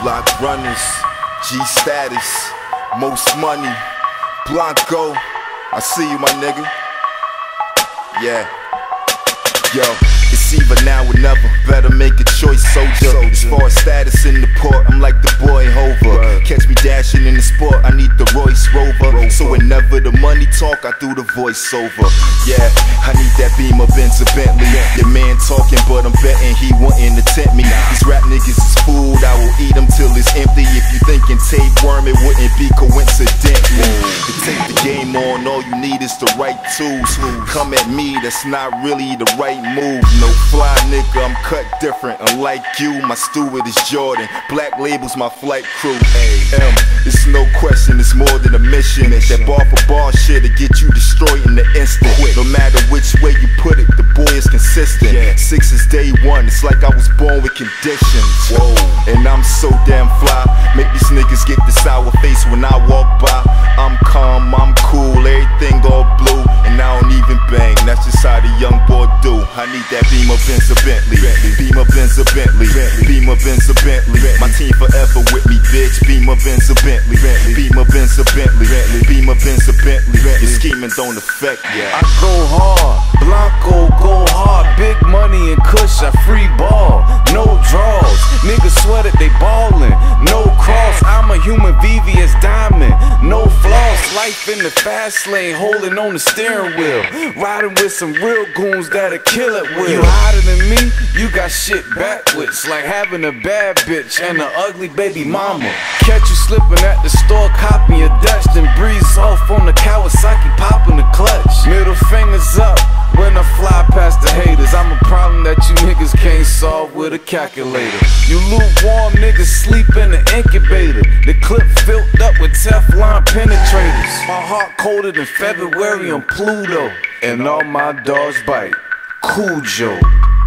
Block runners, G status, most money, Blanco, I see you my nigga. Yeah, yo, it's either now or never, better make a choice, soldier. As far as status in the port, I'm like the boy Hover. Catch me dashing in the sport, I need the Royce Rover. So whenever the money talk, I do the voiceover. Yeah, I need that Beamer, Benz, or Bentley. Your man talking, but I'm betting he wouldn't tempt me. These rap niggas is food, I will eat them till it's empty. If you thinking tapeworm, it wouldn't be coincidentally. To take the game on, all you need is the right tools. Come at me, that's not really the right move. No fly nigga, I'm cut different. Unlike you, my steward is Jordan. Black labels my flight crew. It's no question, it's more than a mission. That bar for bar shit to get you destroyed in the instant. No matter which way you put it, the boy is consistent. 6 is day one, it's like I was born with conditions. Whoa, and I'm so damn fly. Make these niggas get the sour face when I walk by. I'm calm, I'm cool, everything all blue, and I don't even bang. That's just how the young boy do. I need that Beamer, Benz, or Bentley. Beamer, Benz, or Bentley. Beamer, Benz, or Bentley. My team forever with me, bitch. Beamer, Benz, or Bentley. Beamer, Benz, or Bentley. Beamer, Benz, or Bentley. Your scheming don't affect ya. I go hard, Blanco go hard. Big money and kush, I free ball. No draws, niggas swear that they ballin'. No cross, I'm a human VVS diamond. No flaws, life in the fast lane, holding on the steering wheel. Riding with some real goons that'll kill it with. You hotter than me, you got shit backwards. Like having a bad bitch and an ugly baby mama. Catch you slipping at the store, copying your Dutch, then breeze off on the Kawasaki, popping the clutch. Middle fingers up when I fly past the haters. I'm a problem that you niggas can't solve with a calculator. You lukewarm niggas sleep in the incubator. The clip filled up with Teflon penetrators. My heart colder than February on Pluto. And all my dogs bite Cujo.